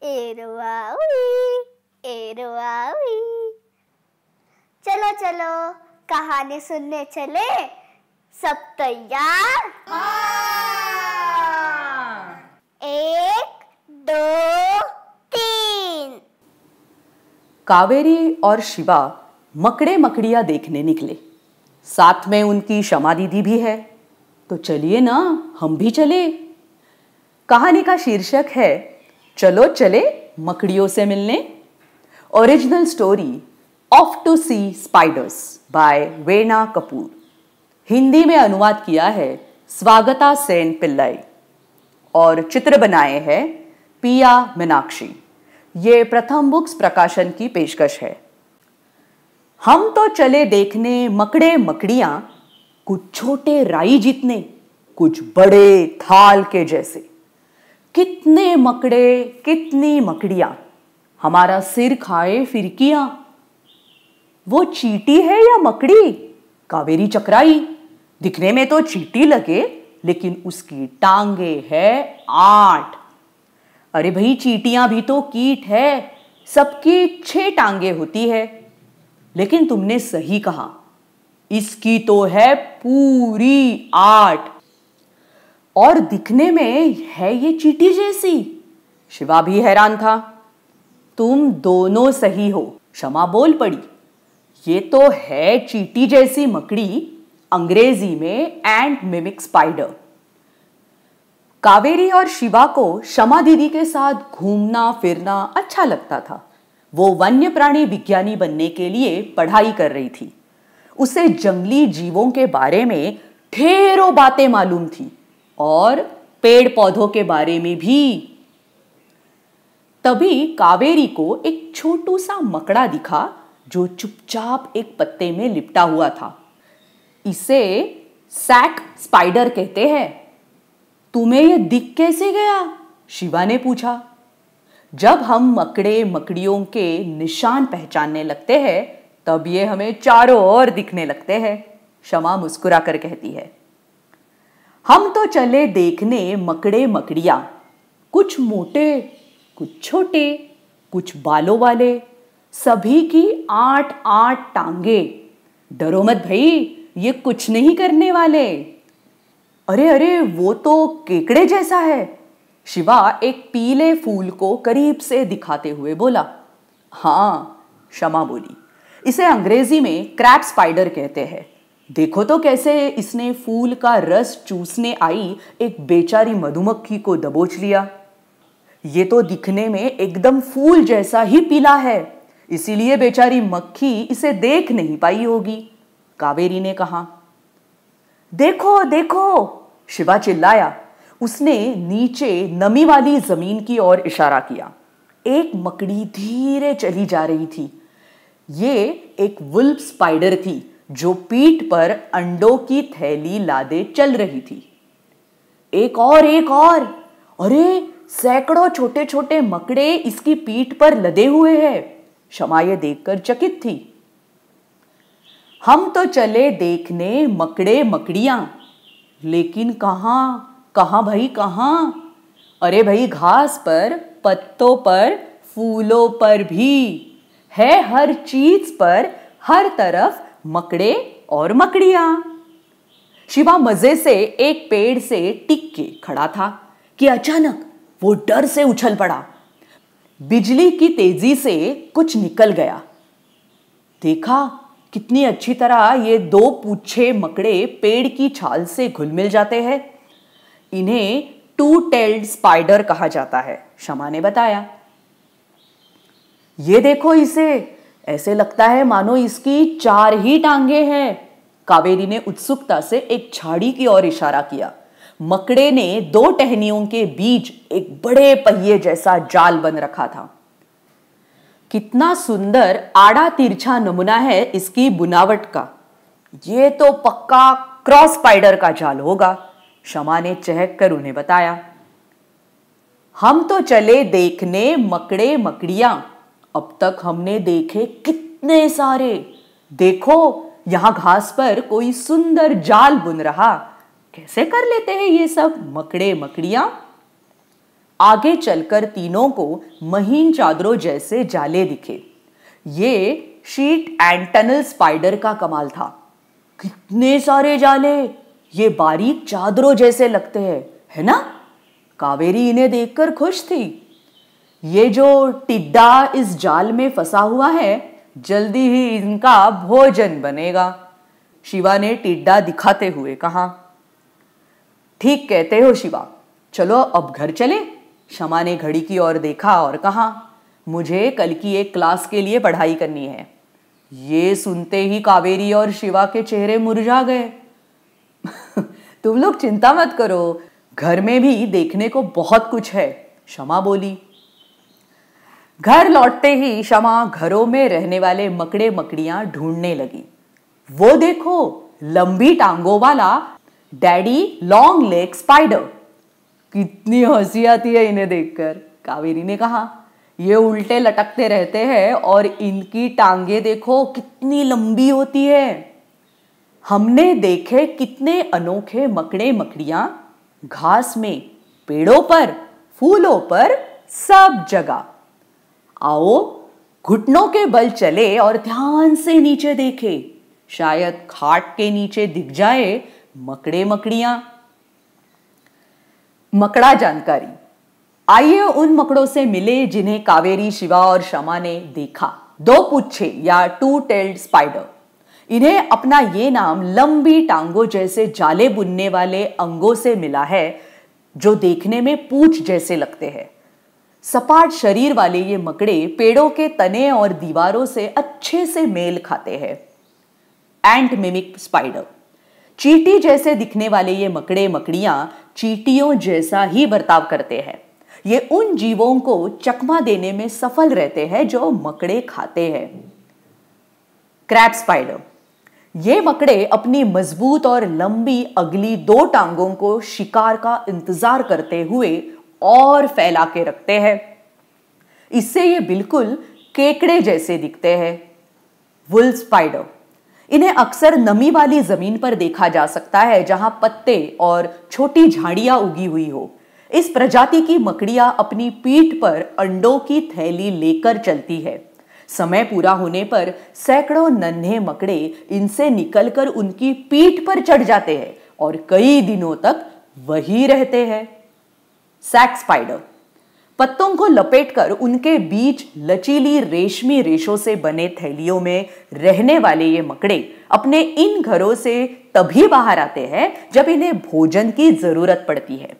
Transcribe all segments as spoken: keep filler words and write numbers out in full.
एरुआ उई, एरुआ उई। चलो चलो कहानी सुनने चले, सब तैयार? एक दो तीन। कावेरी और शिवा मकड़े मकड़ियां देखने निकले। साथ में उनकी शमा दीदी भी है। तो चलिए ना, हम भी चले। कहानी का शीर्षक है चलो चले मकड़ियों से मिलने। Original story of two sea spiders by Veena Kapoor. Hindi में अनुवाद किया है स्वागता सेन पिल्लाई और चित्र बनाए हैं पिया मीनाक्षी। ये प्रथम बुक्स प्रकाशन की पेशकश है। हम तो चले देखने मकड़े मकड़ियां, कुछ छोटे राई जितने, कुछ बड़े थाल के जैसे। कितने मकड़े कितनी मकड़ियां, हमारा सिर खाए फिरकियां। वो चींटी है या मकड़ी? कावेरी चकराई। दिखने में तो चींटी लगे, लेकिन उसकी टांगे है आठ। अरे भाई, चींटियां भी तो कीट है, सबकी छह टांगे होती है। लेकिन तुमने सही कहा, इसकी तो है पूरी आठ। और दिखने में है ये चींटी जैसी। शिवा भी हैरान था। तुम दोनों सही हो, शमा बोल पड़ी। ये तो है चींटी जैसी मकड़ी, अंग्रेजी में एंट मिमिक स्पाइडर। कावेरी और शिवा को शमा दीदी के साथ घूमना फिरना अच्छा लगता था। वो वन्य प्राणी विज्ञानी बनने के लिए पढ़ाई कर रही थी। उसे जंगली जीवों के बारे में ढेरों बातें मालूम थी और पेड़ पौधों के बारे में भी। तभी कावेरी को एक छोटू सा मकड़ा दिखा जो चुपचाप एक पत्ते में लिपटा हुआ था। इसे सैक स्पाइडर कहते हैं। तुम्हें यह दिख कैसे गया? शिवा ने पूछा। जब हम मकड़े मकड़ियों के निशान पहचानने लगते हैं, तब ये हमें चारों ओर दिखने लगते हैं, शमा मुस्कुरा कर कहती है। हम तो चले देखने मकड़े मकड़ियां, कुछ मोटे कुछ छोटे कुछ बालों वाले, सभी की आठ आठ टांगे। डरो मत भाई, ये कुछ नहीं करने वाले। अरे अरे, वो तो केकड़े जैसा है। शिवा एक पीले फूल को करीब से दिखाते हुए बोला। हाँ, शमा बोली, इसे अंग्रेजी में क्रैब स्पाइडर कहते हैं। देखो तो कैसे इसने फूल का रस चूसने आई एक बेचारी मधुमक्खी को दबोच लिया। ये तो दिखने में एकदम फूल जैसा ही पीला है, इसीलिए बेचारी मक्खी इसे देख नहीं पाई होगी, कावेरी ने कहा। देखो देखो, शिवा चिल्लाया। उसने नीचे नमी वाली जमीन की ओर इशारा किया। एक मकड़ी धीरे चली जा रही थी। ये एक वुल्फ स्पाइडर थी जो पीठ पर अंडों की थैली लादे चल रही थी। एक और एक और, अरे सैकड़ों छोटे छोटे मकड़े इसकी पीठ पर लदे हुए हैं। शमा ये देखकर चकित थी। हम तो चले देखने मकड़े मकड़ियां, लेकिन कहां कहां भाई कहां? अरे भाई, घास पर, पत्तों पर, फूलों पर भी है, हर चीज पर, हर तरफ मकड़े और मकड़ियां। शिवा मजे से एक पेड़ से टिक के खड़ा था कि अचानक वो डर से उछल पड़ा। बिजली की तेजी से कुछ निकल गया। देखा कितनी अच्छी तरह ये दो पूछे मकड़े पेड़ की छाल से घुल मिल जाते हैं। इन्हें टू टेल्ड स्पाइडर कहा जाता है, शमा ने बताया। ये देखो इसे, ऐसे लगता है मानो इसकी चार ही टांगे हैं। कावेरी ने उत्सुकता से एक झाड़ी की ओर इशारा किया। मकड़े ने दो टहनियों के बीच एक बड़े पहिए जैसा जाल बन रखा था। कितना सुंदर आड़ा तिरछा नमूना है इसकी बुनावट का। ये तो पक्का क्रॉस स्पाइडर का जाल होगा, शमा ने चहक कर उन्हें बताया। हम तो चले देखने मकड़े मकड़ियां। अब तक हमने देखे कितने सारे। देखो, यहां घास पर कोई सुंदर जाल बुन रहा। कैसे कर लेते हैं ये सब मकड़े मकड़ियां? आगे चलकर तीनों को महीन चादरों जैसे जाले दिखे। ये शीट एंड टनल स्पाइडर का कमाल था। कितने सारे जाले, ये बारीक चादरों जैसे लगते हैं, है ना? कावेरी इन्हें देखकर खुश थी। ये जो टिड्डा इस जाल में फंसा हुआ है, जल्दी ही इनका भोजन बनेगा, शिवा ने टिड्डा दिखाते हुए कहा। ठीक कहते हो शिवा, चलो अब घर चले। शमा ने घड़ी की ओर देखा और कहा, मुझे कल की एक क्लास के लिए पढ़ाई करनी है। ये सुनते ही कावेरी और शिवा के चेहरे मुरझा गए। तुम लोग चिंता मत करो, घर में भी देखने को बहुत कुछ है, शमा बोली। घर लौटते ही शमा घरों में रहने वाले मकड़े मकड़ियां ढूंढने लगी। वो देखो, लंबी टांगों वाला डैडी लॉन्ग लेग स्पाइडर। कितनी हंसी आती है इन्हें देखकर, कावेरी ने कहा। ये उल्टे लटकते रहते हैं और इनकी टांगे देखो कितनी लंबी होती है। हमने देखे कितने अनोखे मकड़े मकड़ियां घास में, पेड़ों पर, फूलों पर, सब जगह। आओ घुटनों के बल चले और ध्यान से नीचे देखे, शायद खाट के नीचे दिख जाए मकड़े मकड़ियां। मकड़ा जानकारी। आइए उन मकड़ों से मिले जिन्हें कावेरी, शिवा और शमा ने देखा। दो पुच्छे या टू टेल्ड स्पाइडर। इन्हें अपना ये नाम लंबी टांगों जैसे जाले बुनने वाले अंगों से मिला है, जो देखने में पूंछ जैसे लगते हैं। सपाट शरीर वाले ये मकड़े पेड़ों के तने और दीवारों से अच्छे से मेल खाते हैं। Ant mimic spider. चींटी जैसे दिखने वाले ये मकड़े मकड़ियां चींटियों जैसा ही बर्ताव करते हैं। ये उन जीवों को चकमा देने में सफल रहते हैं जो मकड़े खाते हैं। Crab spider. ये मकड़े अपनी मजबूत और लंबी अगली दो टांगों को शिकार का इंतजार करते हुए और फैला के रखते हैं। इससे ये बिल्कुल केकड़े जैसे दिखते हैं। Wolf spider. इन्हें अक्सर नमी वाली जमीन पर देखा जा सकता है जहां पत्ते और छोटी झाड़ियां उगी हुई हो। इस प्रजाति की मकड़ियां अपनी पीठ पर अंडों की थैली लेकर चलती है। समय पूरा होने पर सैकड़ों नन्हे मकड़े इनसे निकलकर उनकी पीठ पर चढ़ जाते हैं और कई दिनों तक वही रहते हैं। Sac spider. पत्तों को लपेटकर उनके बीच लचीली रेशमी रेशों से बने थैलियों में रहने वाले ये मकड़े अपने इन घरों से तभी बाहर आते हैं जब इन्हें भोजन की जरूरत पड़ती है।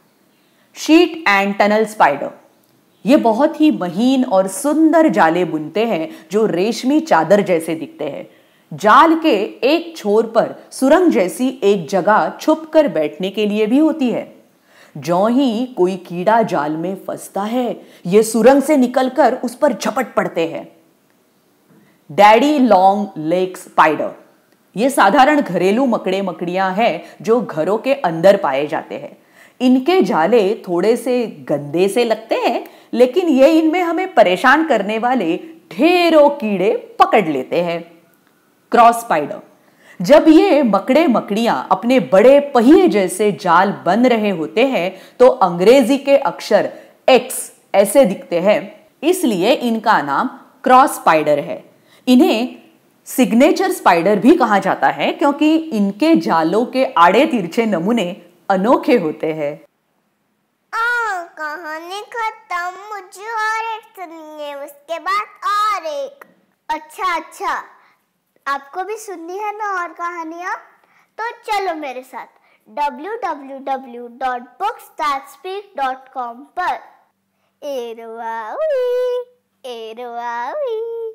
Sheet and tunnel spider. ये बहुत ही महीन और सुंदर जाले बुनते हैं जो रेशमी चादर जैसे दिखते हैं। जाल के एक छोर पर सुरंग जैसी एक जगह छुपकर बैठने के लिए भी होती है। ज्यों ही कोई कीड़ा जाल में फंसता है, ये सुरंग से निकलकर उस पर झपट पड़ते हैं। Daddy long leg spider. ये साधारण घरेलू मकड़े मकड़ियां हैं जो घरों के अंदर पाए जाते हैं। इनके जाले थोड़े से गंदे से लगते हैं, लेकिन ये इनमें हमें परेशान करने वाले ढेरों कीड़े पकड़ लेते हैं। Cross spider. जब ये मकड़े मकड़ियां अपने बड़े पहिए जैसे जाल बन रहे होते हैं तो अंग्रेजी के अक्षर एक्स ऐसे दिखते हैं, इसलिए इनका नाम क्रॉस स्पाइडर है। इन्हें सिग्नेचर स्पाइडर भी कहा जाता है क्योंकि इनके जालों के आड़े तिरछे नमूने अनोखे होते हैं। आ, कहानी खत्म। मुझे और एक सुननी है, उसके बाद और एक। अच्छा अच्छा, आपको भी सुननी है ना और कहानियां? तो चलो मेरे साथ W W W dot books that speak dot com पर। एरवावी एरवावी